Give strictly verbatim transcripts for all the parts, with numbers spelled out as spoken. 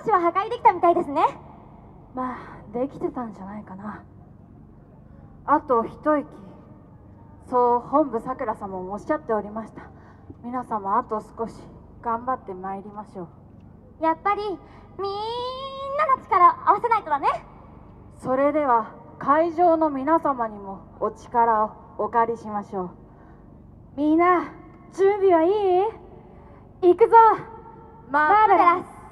少しは破壊できたみたいですね。 まあできてたんじゃないかな。あと一息、そう本部さくら様もおっしゃっておりました。皆様あと少し頑張ってまいりましょう。やっぱりみんなの力を合わせないとだね。 それでは会場の皆様にもお力をお借りしましょう。みんな準備はいい？行くぞマーベラス。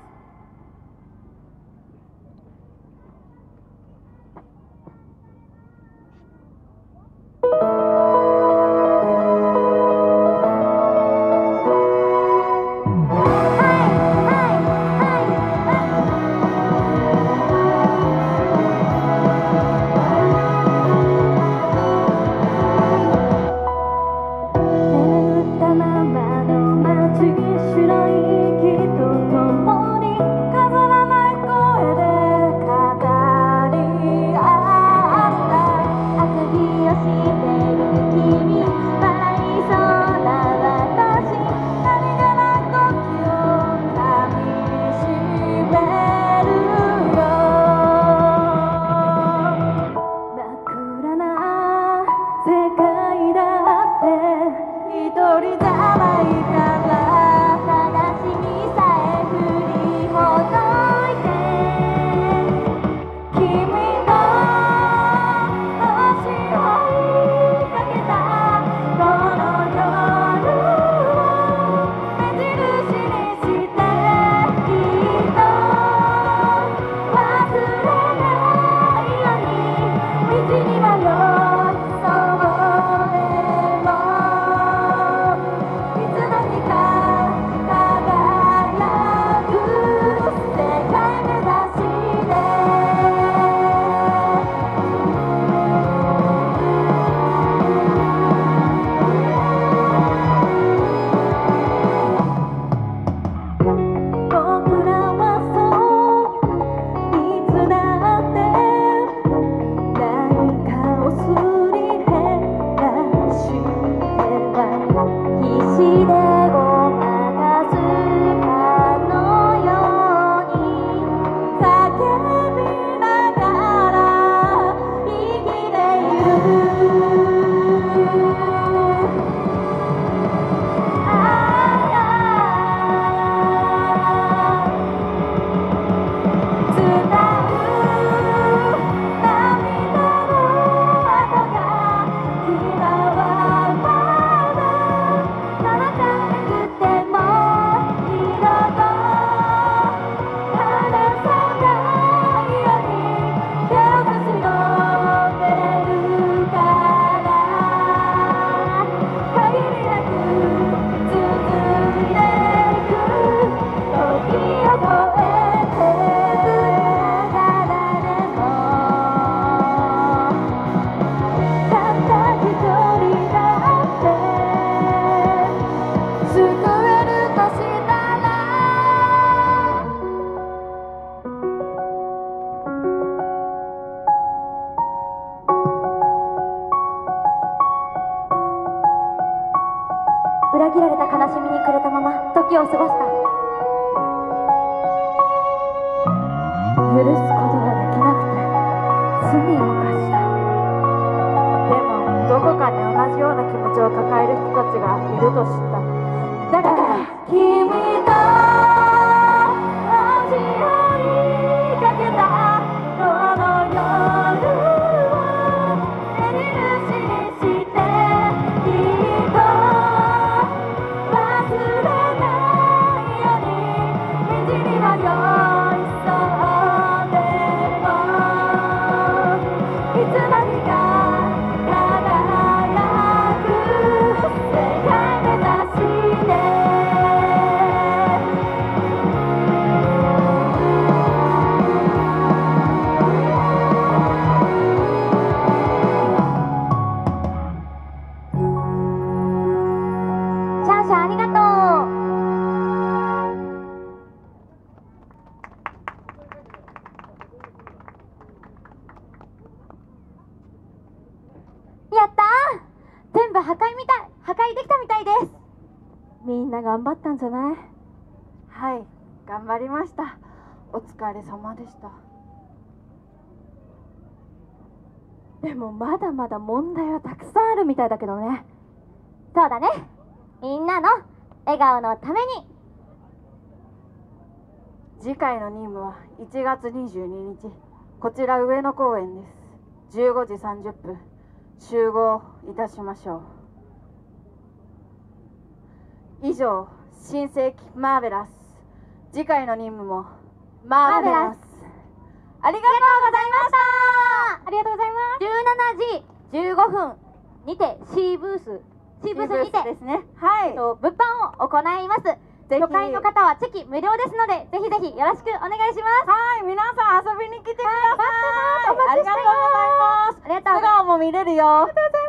裏切られた悲しみに暮れたまま時を過ごした。許すことができなくて罪を犯した。でもどこかに同じような気持ちを抱える人たちがいると知った。だから君と足を追いかけたこの夜を目印にしてきっと忘れないように道に迷いそうでもいつの日か輝く世界目指してシャンシャンありがとう。やったー、全部破壊みたい破壊できたみたいです。みんな頑張ったんじゃない？はい、頑張りました。 お疲れ様でした。 でもまだまだ問題はたくさんあるみたいだけどね。そうだね。みんなの笑顔のために。 次回の任務はいちがつにじゅうににち、こちら上野公園です。じゅうごじさんじゅっぷん集合いたしましょう。以上、新世紀マーベラス。次回の任務もマーベラス。ありがとうございました。 ありがとうございます。じゅうしちじじゅうごふんにて C ブース C ブースにてですね。はい。 物販を行います。初回の方はチェキ無料ですので、ぜひぜひよろしくお願いします。 はい、皆さん遊びに来てください。 はい、待ってます。お待ちしてます。 ありがとうございます。 ありがとうございます。 素顔も見れるよ。 ありがとうございます。